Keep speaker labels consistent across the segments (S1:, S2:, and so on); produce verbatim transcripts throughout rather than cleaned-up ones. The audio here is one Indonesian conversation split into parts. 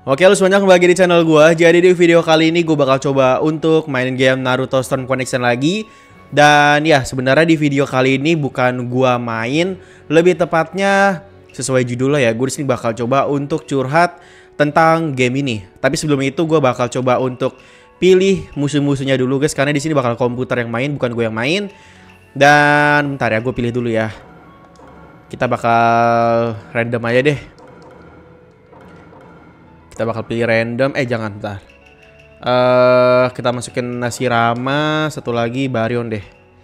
S1: Oke, lu semuanya kembali lagi di channel gua. Jadi di video kali ini gue bakal coba untuk mainin game Naruto Storm Connection lagi. Dan ya, sebenarnya di video kali ini bukan gua main, lebih tepatnya sesuai judulnya ya, gue di sini bakal coba untuk curhat tentang game ini. Tapi sebelum itu gue bakal coba untuk pilih musuh-musuhnya dulu guys, karena di sini bakal komputer yang main, bukan gue yang main. Dan bentar ya, gue pilih dulu ya. Kita bakal random aja deh. Kita bakal pilih random. Eh jangan, bentar. Uh, kita masukin Hashirama. Satu lagi Baryon deh.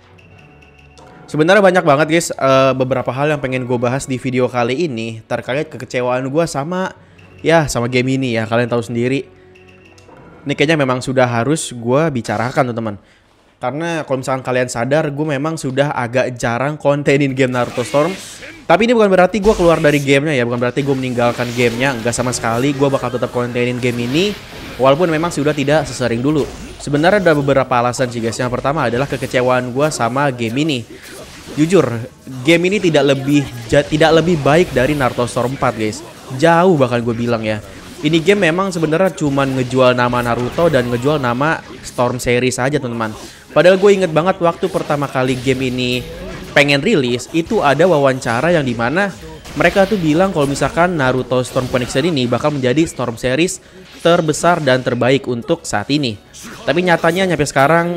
S1: Sebenarnya banyak banget guys uh, beberapa hal yang pengen gue bahas di video kali ini terkait kekecewaan gue sama ya sama game ini ya. Kalian tahu sendiri. Ini kayaknya memang sudah harus gue bicarakan teman-teman. Karena kalau misalkan kalian sadar, gue memang sudah agak jarang kontenin game Naruto Storm. Tapi ini bukan berarti gue keluar dari gamenya ya, bukan berarti gue meninggalkan gamenya, enggak sama sekali. Gue bakal tetap kontenin game ini, walaupun memang sudah tidak sesering dulu. Sebenarnya ada beberapa alasan sih guys. Yang pertama adalah kekecewaan gue sama game ini. Jujur, game ini tidak lebih tidak lebih baik dari Naruto Storm empat guys. Jauh bahkan gue bilang ya. Ini game memang sebenarnya cuman ngejual nama Naruto dan ngejual nama Storm series aja teman-teman. Padahal gue inget banget waktu pertama kali game ini pengen rilis, itu ada wawancara yang dimana mereka tuh bilang kalau misalkan Naruto Storm Connection ini bakal menjadi Storm series terbesar dan terbaik untuk saat ini. Tapi nyatanya nyampe sekarang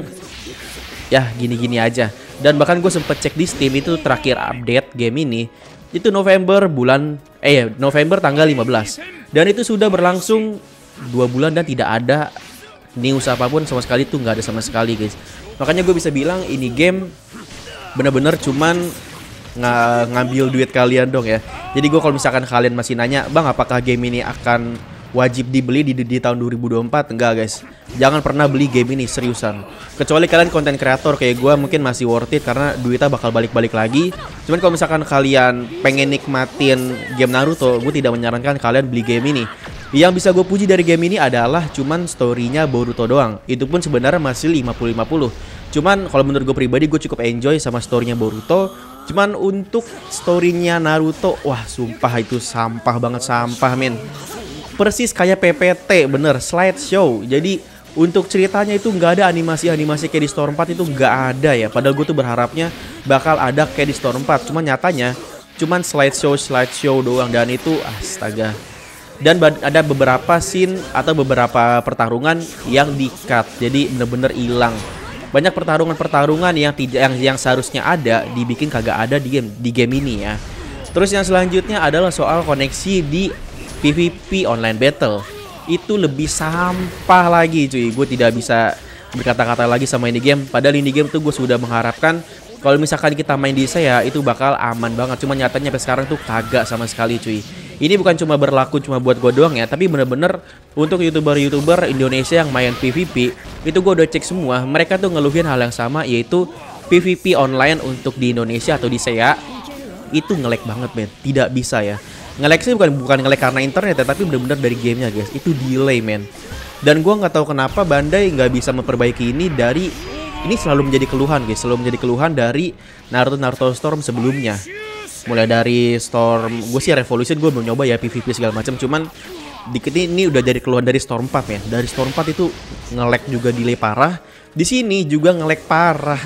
S1: ya gini-gini aja. Dan bahkan gue sempet cek di Steam, itu terakhir update game ini itu November bulan eh November tanggal lima belas. Dan itu sudah berlangsung dua bulan dan tidak ada news apapun sama sekali, tuh nggak ada sama sekali guys. Makanya gue bisa bilang ini game bener-bener cuman ng ngambil duit kalian dong ya. Jadi gue kalau misalkan kalian masih nanya, bang apakah game ini akan wajib dibeli di, di, di tahun dua ribu dua puluh empat? Enggak guys, jangan pernah beli game ini seriusan. Kecuali kalian konten kreator kayak gue, mungkin masih worth it karena duitnya bakal balik-balik lagi. Cuman kalau misalkan kalian pengen nikmatin game Naruto, gue tidak menyarankan kalian beli game ini. Yang bisa gue puji dari game ini adalah cuman story-nya Boruto doang. Itu pun sebenarnya masih lima puluh lima puluh. Cuman kalau menurut gue pribadi, gue cukup enjoy sama story-nya Boruto. Cuman untuk story-nya Naruto, wah sumpah itu sampah banget, sampah men. Persis kayak P P T, bener, slideshow. Jadi untuk ceritanya itu nggak ada animasi-animasi kayak di Storm empat, itu nggak ada ya. Padahal gue tuh berharapnya bakal ada kayak di Storm empat. Cuman nyatanya cuman slideshow-slideshow doang, dan itu astaga. Dan ada beberapa scene atau beberapa pertarungan yang di-cut, jadi bener-bener hilang. Banyak pertarungan-pertarungan yang tidak yang, yang seharusnya ada dibikin kagak ada di game di game ini ya. Terus yang selanjutnya adalah soal koneksi di P V P online battle. Itu lebih sampah lagi cuy. Gue tidak bisa berkata-kata lagi sama ini game. Padahal ini game tuh gue sudah mengharapkan kalau misalkan kita main di saya itu bakal aman banget. Cuma nyatanya sampai sekarang tuh kagak sama sekali cuy. Ini bukan cuma berlaku cuma buat gue doang ya, tapi bener-bener untuk youtuber-youtuber Indonesia yang main P V P, itu gue udah cek semua, mereka tuh ngeluhin hal yang sama, yaitu P V P online untuk di Indonesia atau di S E A itu nge-lag banget men, tidak bisa ya. Nge-lag sih bukan bukan nge-lag karena internet ya, tapi bener-bener dari gamenya guys, itu delay men. Dan gue nggak tahu kenapa Bandai nggak bisa memperbaiki ini dari ini selalu menjadi keluhan guys, selalu menjadi keluhan dari Naruto Naruto Storm sebelumnya. Mulai dari Storm, gue sih Revolution gue belum nyoba ya P V P segala macam, cuman dikit ini udah jadi keluhan dari Storm empat ya. Dari Storm empat itu nge-lag juga delay parah. Di sini juga nge-lag parah,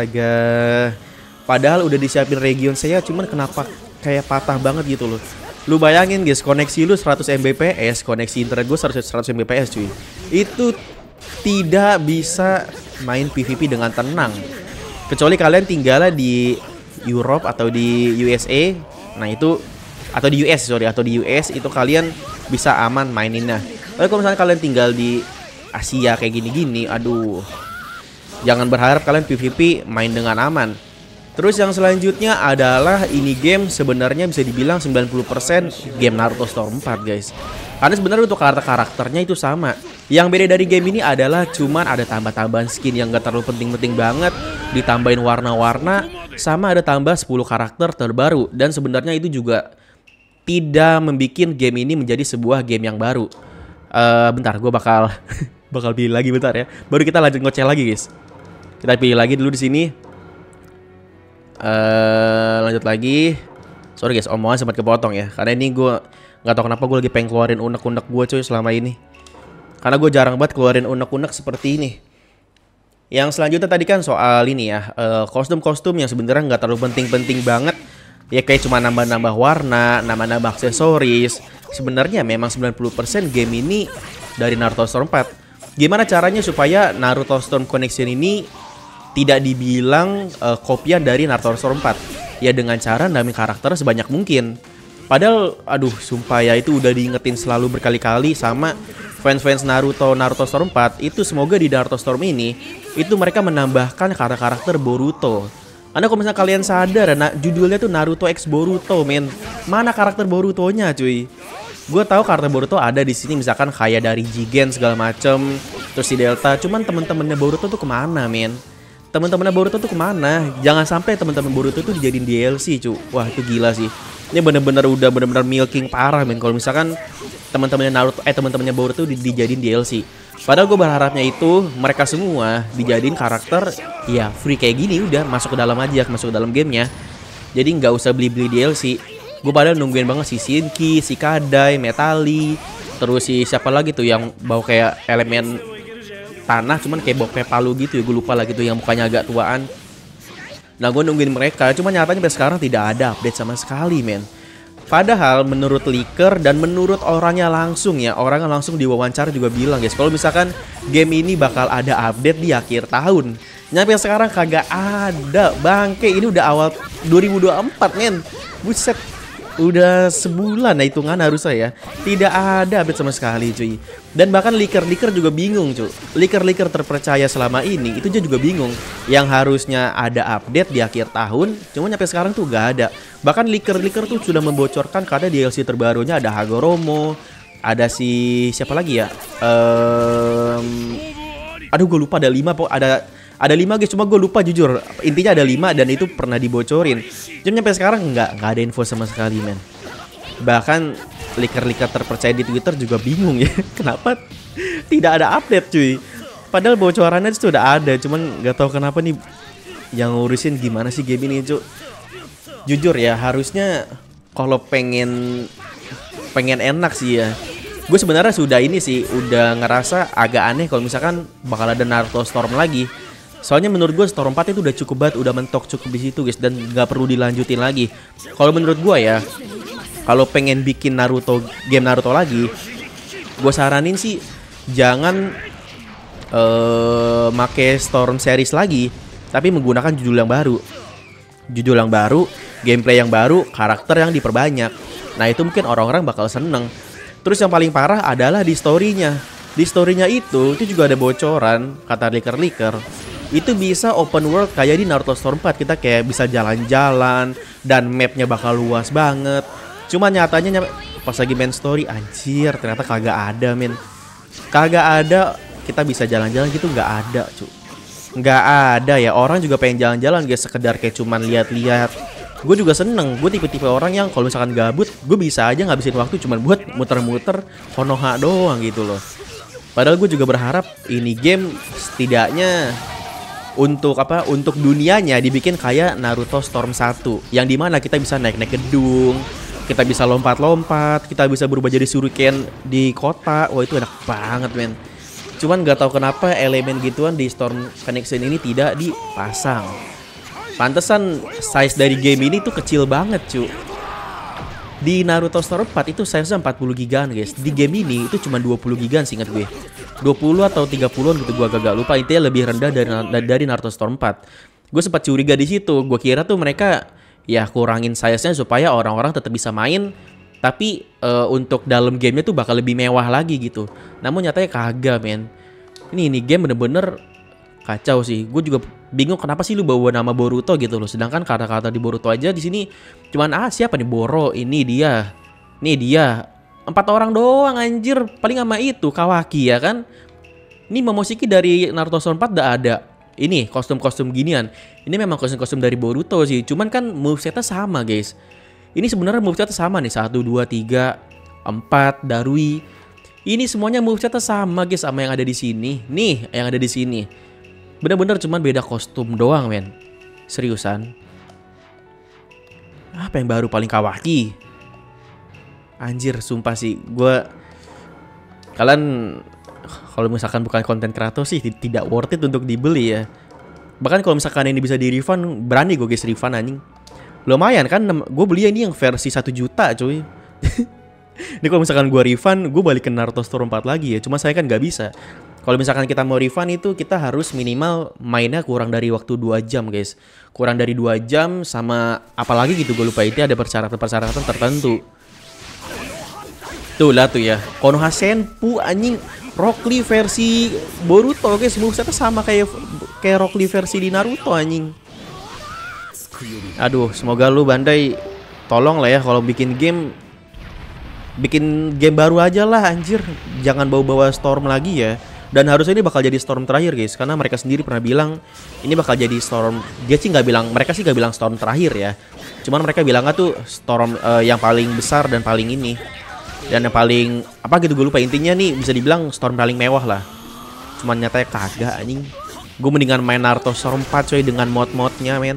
S1: astaga. Padahal udah disiapin region saya, cuman kenapa kayak patah banget gitu loh. Lu bayangin guys, koneksi lu seratus Mbps, koneksi internet gue seratus Mbps cuy. Itu tidak bisa main P V P dengan tenang. Kecuali kalian tinggalnya di Europe atau di U S A, nah itu atau di U S sorry atau di U S itu kalian bisa aman maininnya. Tapi kalau misalnya kalian tinggal di Asia kayak gini-gini, aduh, jangan berharap kalian P V P main dengan aman. Terus yang selanjutnya adalah ini game sebenarnya bisa dibilang sembilan puluh persen game Naruto Storm empat guys. Karena sebenarnya untuk karakter-karakternya itu sama. Yang beda dari game ini adalah cuman ada tambah-tambahan skin yang gak terlalu penting-penting banget, ditambahin warna-warna, sama ada tambah sepuluh karakter terbaru. Dan sebenarnya itu juga tidak membuat game ini menjadi sebuah game yang baru. uh, Bentar, gue bakal bakal pilih lagi bentar ya. Baru kita lanjut ngoceh lagi guys. Kita pilih lagi dulu di sini. Uh, lanjut lagi. Sorry guys, omongan sempat kepotong ya. Karena ini gue Nggak tahu kenapa gue lagi pengen keluarin unek-unek gue cuy selama ini. Karena gue jarang banget keluarin unek-unek seperti ini. Yang selanjutnya tadi kan soal ini ya, uh, kostum-kostum yang sebenarnya nggak terlalu penting-penting banget. Ya kayak cuma nambah-nambah warna, nambah-nambah aksesoris. Sebenarnya memang sembilan puluh persen game ini dari Naruto Storm empat. Gimana caranya supaya Naruto Storm Connection ini tidak dibilang uh, kopian dari Naruto Storm empat? Ya dengan cara nambahin karakter sebanyak mungkin. Padahal aduh sumpah ya itu udah diingetin selalu berkali-kali sama fans-fans Naruto Naruto Storm empat. Itu semoga di Naruto Storm ini itu mereka menambahkan karakter-karakter Boruto. Karena kalau misalnya kalian sadar, nah, judulnya tuh Naruto X Boruto, men. Mana karakter Borutonya, cuy? Gue tahu karakter Boruto ada di sini, misalkan kayak dari Jigen segala macem, terus si Delta. Cuman temen-temennya Boruto tuh kemana, men? Temen-temennya Boruto tuh kemana? Jangan sampai temen-temen Boruto tuh dijadiin D L C, cuy. Wah itu gila sih. Ini bener-bener udah bener-bener milking parah, men. Kalau misalkan teman-temannya Naruto, eh teman-temannya Boruto di, dijadiin D L C. Padahal gue berharapnya itu mereka semua dijadiin karakter ya free kayak gini, udah masuk ke dalam aja, masuk ke dalam gamenya. Jadi nggak usah beli-beli D L C. Gue padahal nungguin banget si Shinki, si Kadai, Metali, terus si siapa lagi tuh yang bawa kayak elemen tanah, cuman kayak bawa kayak palu gitu ya, gue lupa lagi tuh yang mukanya agak tuaan. Nah gue nungguin mereka, cuma nyatanya sampai sekarang tidak ada update sama sekali, men. Padahal menurut leaker dan menurut orangnya langsung ya, orangnya langsung diwawancara juga bilang guys, kalau misalkan game ini bakal ada update di akhir tahun. Nyampe sekarang kagak ada, bangke. Ini udah awal dua ribu dua puluh empat, men. Buset, udah sebulan nah hitungan harusnya ya. Tidak ada update sama sekali, cuy. Dan bahkan leaker-leaker juga bingung, cuy. Leaker-leaker terpercaya selama ini itu juga bingung. Yang harusnya ada update di akhir tahun, cuma nyampe sekarang tuh gak ada. Bahkan leaker-leaker tuh sudah membocorkan karena D L C terbarunya ada Hagoromo, ada si siapa lagi ya? Um, aduh gue lupa, ada lima, ada ada lima guys, cuma gue lupa jujur. Intinya ada lima dan itu pernah dibocorin. Cuma nyampe sekarang nggak nggak ada info sama sekali, men. Bahkan leaker-leaker terpercaya di Twitter juga bingung ya, kenapa tidak ada update, cuy. Padahal bocorannya itu sudah ada, cuman nggak tahu kenapa nih yang ngurusin gimana sih game ini, cuy. Jujur ya, harusnya kalau pengen pengen enak sih ya. Gue sebenarnya sudah ini sih, udah ngerasa agak aneh kalau misalkan bakal ada Naruto Storm lagi. Soalnya menurut gue Storm empat itu udah cukup banget, udah mentok cukup di situ guys, dan nggak perlu dilanjutin lagi. Kalau menurut gue ya, kalau pengen bikin Naruto game Naruto lagi, gue saranin sih jangan uh, make Storm series lagi, tapi menggunakan judul yang baru. Judul yang baru, gameplay yang baru, karakter yang diperbanyak. Nah itu mungkin orang-orang bakal seneng. Terus yang paling parah adalah di story-nya. Di story-nya itu, itu juga ada bocoran, kata leaker-leaker. Itu bisa open world kayak di Naruto Storm empat. Kita kayak bisa jalan-jalan dan mapnya bakal luas banget. Cuma nyatanya pas lagi main story, anjir ternyata kagak ada, men. Kagak ada, kita bisa jalan-jalan gitu, nggak ada, cu. Nggak ada ya, orang juga pengen jalan-jalan guys, sekedar kayak cuman lihat-lihat. Gue juga seneng, gue tipe-tipe orang yang kalau misalkan gabut, gue bisa aja ngabisin waktu cuman buat muter-muter Konoha doang gitu loh. Padahal gue juga berharap ini game setidaknya untuk apa? Untuk dunianya dibikin kayak Naruto Storm satu, yang dimana kita bisa naik-naik gedung, kita bisa lompat-lompat, kita bisa berubah jadi shuriken di kota. Wah itu enak banget, men. Cuman nggak tahu kenapa elemen gituan di Storm Connection ini tidak dipasang. Pantesan size dari game ini tuh kecil banget, cu. Di Naruto Storm empat itu size-nya empat puluh gigaan, guys. Di game ini itu cuma dua puluh gigaan, seingat gue. dua puluh atau tiga puluhan gitu, gue agak lupa. Intinya lebih rendah dari dari Naruto Storm empat. Gue sempat curiga di situ. Gue kira tuh mereka ya kurangin size-nya supaya orang-orang tetap bisa main, tapi uh, untuk dalam gamenya tuh bakal lebih mewah lagi gitu. Namun nyatanya kagak, men. Ini ini game bener-bener kacau sih. Gue juga bingung kenapa sih lu bawa nama Boruto gitu loh. Sedangkan kata-kata di Boruto aja di sini cuman ah siapa nih, Boro, ini dia. Nih dia. Empat orang doang anjir. Paling sama itu Kawaki ya kan. Ini Momoshiki dari Naruto Storm empat udah ada. Ini kostum-kostum ginian. Ini memang kostum-kostum dari Boruto sih. Cuman kan movesetnya sama, guys. Ini sebenarnya movesetnya sama nih. satu, dua, tiga, empat, Darui. Ini semuanya movesetnya sama, guys, sama yang ada di sini. Nih, yang ada di sini. Bener-bener cuman beda kostum doang, men. Seriusan. Apa yang baru paling Kawaki? Anjir, sumpah sih, gue kalian kalau misalkan bukan konten kreator sih tidak worth it untuk dibeli ya. Bahkan kalau misalkan ini bisa di refund, berani gue guys refund anjing. Lumayan kan, gue beli ini yang versi satu juta cuy. Ini kalau misalkan gue refund, gue balik ke Naruto Storm empat lagi ya. Cuma saya kan nggak bisa. Kalau misalkan kita mau refund itu kita harus minimal mainnya kurang dari waktu dua jam guys. Kurang dari dua jam sama apalagi gitu gue lupa, itu ada persyaratan-persyaratan tertentu. Tuh lah tuh ya, Konoha Senpu anjing, Rock Lee versi Boruto guys, movesetnya sama kayak kayak Rock Lee versi di Naruto anjing. Aduh, semoga lu Bandai tolong lah ya kalau bikin game, bikin game baru aja lah anjir, jangan bawa-bawa Storm lagi ya. Dan harusnya ini bakal jadi Storm terakhir guys, karena mereka sendiri pernah bilang ini bakal jadi Storm. Dia sih nggak bilang, mereka sih nggak bilang Storm terakhir ya. Cuman mereka bilangnya tuh Storm uh, yang paling besar dan paling ini, dan yang paling apa gitu gue lupa, intinya nih bisa dibilang Storm paling mewah lah. Cuman nyatanya kagak anjing. Gue mendingan main Naruto Storm empat coy dengan mod-modnya men.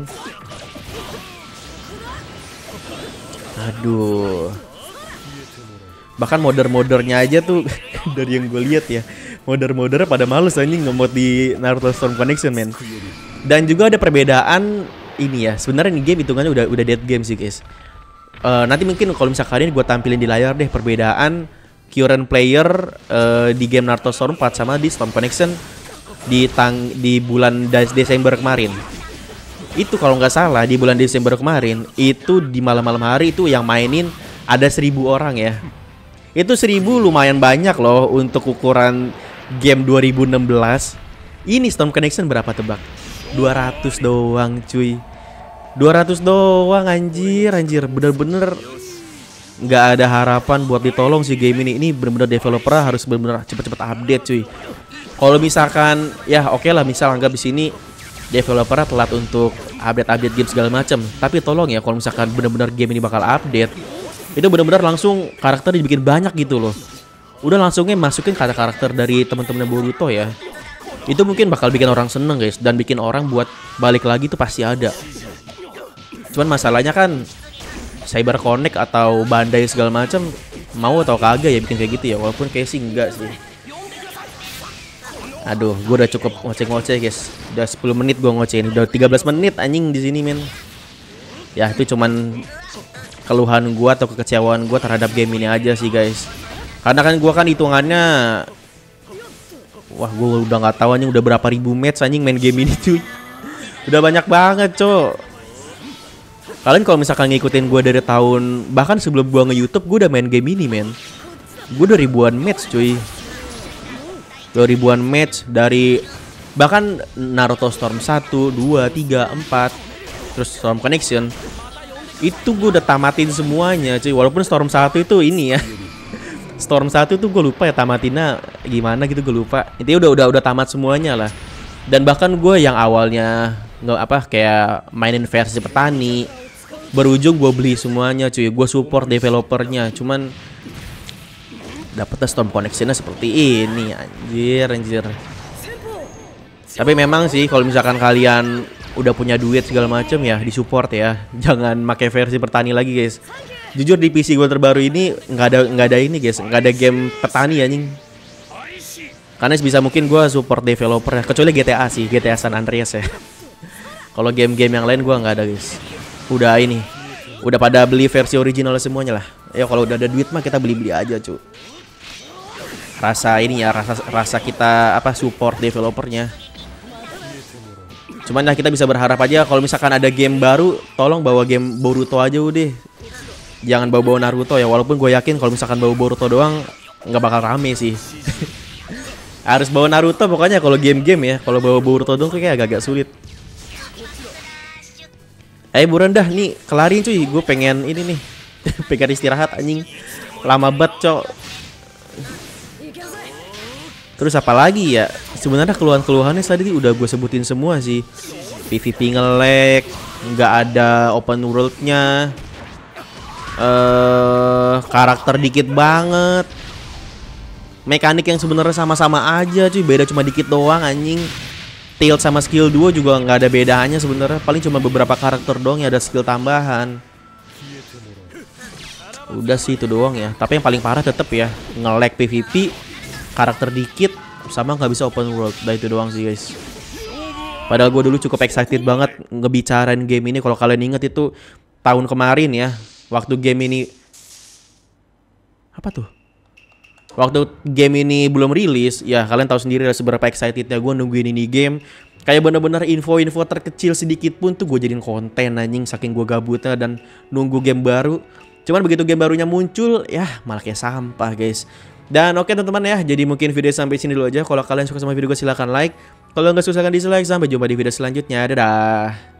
S1: Aduh. Bahkan modder-moddernya aja tuh dari yang gue lihat ya, modder-moddernya pada males anjing ngemod di Naruto Storm Connection men. Dan juga ada perbedaan ini ya, sebenarnya ini game hitungannya udah udah dead game sih guys. Uh, nanti mungkin kalau misalkan ini gue tampilin di layar deh perbedaan current player uh, di game Naruto Storm empat sama di Storm Connection di tang di bulan Desember kemarin. Itu kalau nggak salah di bulan Desember kemarin itu di malam-malam hari itu yang mainin ada seribu orang ya. Itu seribu lumayan banyak loh untuk ukuran game dua ribu enam belas. Ini Storm Connection berapa tebak? dua ratus doang cuy. dua ratus doang anjir, anjir bener-bener nggak ada harapan buat ditolong sih game ini. Ini bener-bener developer harus bener-bener cepet-cepet update cuy. Kalau misalkan ya oke okay lah, misal anggap di sini developer telat untuk update-update game segala macam, tapi tolong ya kalau misalkan bener-bener game ini bakal update, itu benar-benar langsung karakter dibikin banyak gitu loh. Udah langsungnya masukin karakter dari teman-teman Boruto ya. Itu mungkin bakal bikin orang seneng guys, dan bikin orang buat balik lagi tuh pasti ada. Cuman masalahnya kan Cyber Connect atau Bandai segala macam mau atau kagak ya bikin kayak gitu ya, walaupun kayak sih enggak sih. Aduh, gue udah cukup ngoceh-ngoceh guys. Udah sepuluh menit gue ngocehin, udah tiga belas menit anjing di sini men. Ya itu cuman keluhan gue atau kekecewaan gue terhadap game ini aja sih guys. Karena kan gue kan hitungannya, wah gue udah nggak tahu anjing udah berapa ribu match anjing main game ini cuy. Udah banyak banget cok. Kalian kalau misalkan ngikutin gue dari tahun, bahkan sebelum gue nge-YouTube gue udah main game ini men. Gue udah ribuan match cuy. Dua ribuan match dari bahkan Naruto Storm satu, dua, tiga, empat, terus Storm Connection. Itu gue udah tamatin semuanya cuy. Walaupun Storm satu itu ini ya, Storm satu tuh gue lupa ya tamatinnya gimana gitu, gue lupa. Intinya udah udah udah tamat semuanya lah. Dan bahkan gue yang awalnya nggak apa kayak mainin versi petani, berujung gue beli semuanya cuy. Gue support developernya. Cuman dapetnya Storm Connection-nya seperti ini anjir anjir. Tapi memang sih kalau misalkan kalian udah punya duit segala macam ya disupport ya. Jangan pakai versi petani lagi guys. Jujur di P C gue terbaru ini nggak ada nggak ada ini guys, nggak ada game petani anjing. Karena sebisa mungkin gue support developer ya, kecuali G T A sih, G T A San Andreas ya. Kalau game-game yang lain gue nggak ada guys. Udah ini, udah pada beli versi original semuanya lah. Ya kalau udah ada duit mah kita beli-beli aja cuy. Rasa ini ya, rasa rasa kita apa support developernya. Cuman ya kita bisa berharap aja kalau misalkan ada game baru, tolong bawa game Boruto aja udah. Jangan bawa-bawa Naruto ya, walaupun gue yakin kalau misalkan bawa Boruto doang nggak bakal rame sih. Harus bawa Naruto pokoknya kalau game-game ya. Kalau bawa Boruto doang tuh kayak agak-agak sulit. Eh buruan dah nih kelarin cuy, gue pengen ini nih. Pengen istirahat anjing. Lama banget cok. Terus apa lagi ya? Sebenarnya keluhan-keluhannya tadi udah gue sebutin semua sih. P V P nge-lag, nggak ada open world-nya. Uh, karakter dikit banget. Mekanik yang sebenarnya sama-sama aja cuy, beda cuma dikit doang anjing. Tilt sama skill duo juga nggak ada bedanya sebenarnya. Paling cuma beberapa karakter doang yang ada skill tambahan. Udah sih itu doang ya. Tapi yang paling parah tetep ya nge-lag P V P, karakter dikit, sama nggak bisa open world. Udah itu doang sih guys. Padahal gue dulu cukup excited banget ngebicarain game ini. Kalau kalian inget itu tahun kemarin ya, waktu game ini apa tuh? Waktu game ini belum rilis, ya kalian tahu sendiri lah seberapa excitednya gue nungguin ini game. Kayak bener-bener info-info terkecil sedikit pun tuh gue jadiin konten anjing, saking gue gabutnya dan nunggu game baru. Cuman begitu game barunya muncul, ya malah kayak sampah guys. Dan oke teman-teman ya, jadi mungkin video sampai sini dulu aja. Kalau kalian suka sama video gue silahkan like. Kalau nggak suka silahkan dislike. Sampai jumpa di video selanjutnya. Dadah.